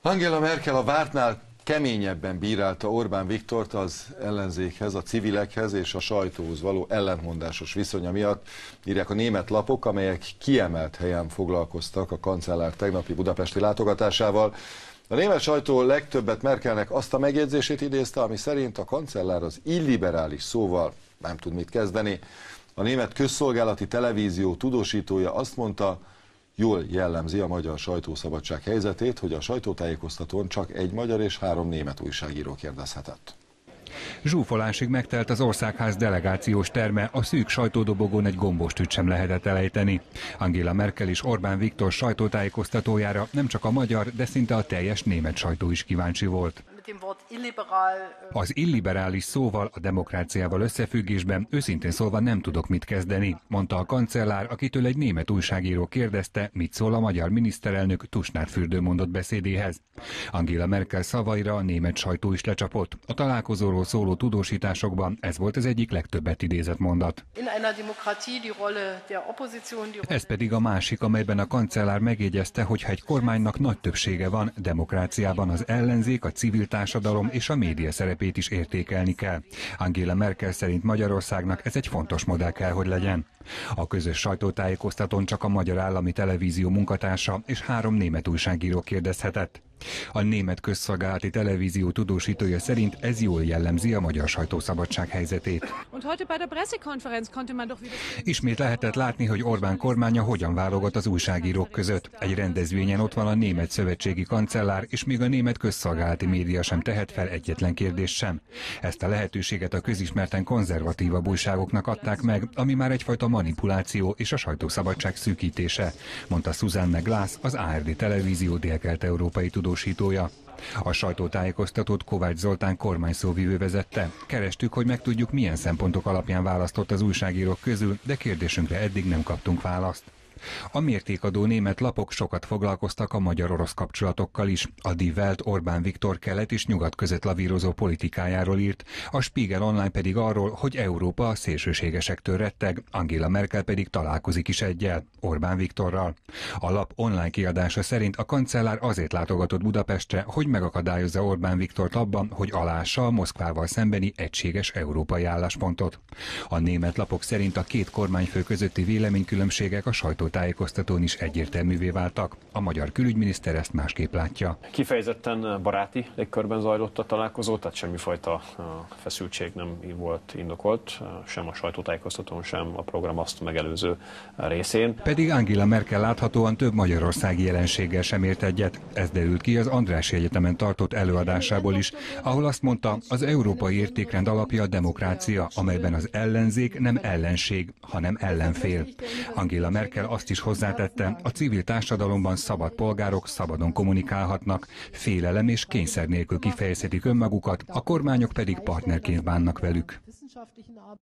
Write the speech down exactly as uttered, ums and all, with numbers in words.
Angela Merkel a vártnál keményebben bírálta Orbán Viktort az ellenzékhez, a civilekhez és a sajtóhoz való ellentmondásos viszonya miatt, írják a német lapok, amelyek kiemelt helyen foglalkoztak a kancellár tegnapi budapesti látogatásával. A német sajtó legtöbbet Merkelnek azt a megjegyzését idézte, ami szerint a kancellár az illiberális szóval nem tud mit kezdeni. A német közszolgálati televízió tudósítója azt mondta, jól jellemzi a magyar sajtószabadság helyzetét, hogy a sajtótájékoztatón csak egy magyar és három német újságíró kérdezhetett. Zsúfolásig megtelt az Országház delegációs terme, a szűk sajtódobogón egy gombostüt sem lehetett elejteni. Angela Merkel és Orbán Viktor sajtótájékoztatójára nem csak a magyar, de szinte a teljes német sajtó is kíváncsi volt. Az illiberális szóval, a demokráciával összefüggésben őszintén szólva nem tudok mit kezdeni, mondta a kancellár, akitől egy német újságíró kérdezte, mit szól a magyar miniszterelnök Tusnádfürdő mondott beszédéhez. Angela Merkel szavaira a német sajtó is lecsapott. A találkozóról szóló tudósításokban ez volt az egyik legtöbbet idézett mondat. Ez pedig a másik, amelyben a kancellár megjegyezte, hogy ha egy kormánynak nagy többsége van, demokráciában az ellenzék, a civil társadalom és a média szerepét is értékelni kell. Angela Merkel szerint Magyarországnak ez egy fontos modell kell, hogy legyen. A közös sajtótájékoztatón csak a Magyar Állami Televízió munkatársa és három német újságíró kérdezhetett. A német közszolgálati televízió tudósítója szerint ez jól jellemzi a magyar sajtószabadság helyzetét. Ismét lehetett látni, hogy Orbán kormánya hogyan válogat az újságírók között. Egy rendezvényen ott van a német szövetségi kancellár, és még a német közszolgálati média sem tehet fel egyetlen kérdést sem. Ezt a lehetőséget a közismerten konzervatívabb újságoknak adták meg, ami már egyfajta manipuláció és a sajtószabadság szűkítése, mondta Susanne Glass, az á er dé televízió délkelet-európai tudósítója. A sajtótájékoztatót Kovács Zoltán kormányszóvivő vezette. Kerestük, hogy megtudjuk, milyen szempontok alapján választott az újságírók közül, de kérdésünkre eddig nem kaptunk választ. A mértékadó német lapok sokat foglalkoztak a magyar-orosz kapcsolatokkal is. A Die Welt Orbán Viktor kelet és nyugat között lavírozó politikájáról írt, a Spiegel Online pedig arról, hogy Európa a szélsőségesektől retteg, Angela Merkel pedig találkozik is eggyel, Orbán Viktorral. A lap online kiadása szerint a kancellár azért látogatott Budapestre, hogy megakadályozza Orbán Viktort abban, hogy alássa a Moszkvával szembeni egységes európai álláspontot. A német lapok szerint a két kormányfő közötti véleménykülönbségek a sajtó tájékoztatón is egyértelművé váltak. A magyar külügyminiszter ezt másképp látja. Kifejezetten baráti légkörben zajlott a találkozó, tehát semmifajta feszültség nem volt indokolt, sem a sajtótájékoztatón, sem a program azt megelőző részén. Pedig Angela Merkel láthatóan több magyarországi jelenséggel sem ért egyet. Ez derült ki az Andrássy Egyetemen tartott előadásából is, ahol azt mondta, az európai értékrend alapja a demokrácia, amelyben az ellenzék nem ellenség, hanem ellenfél. Angela Merkel azt is hozzátette, a civil társadalomban szabad polgárok szabadon kommunikálhatnak, félelem és kényszer nélkül kifejezhetik önmagukat, a kormányok pedig partnerként bánnak velük.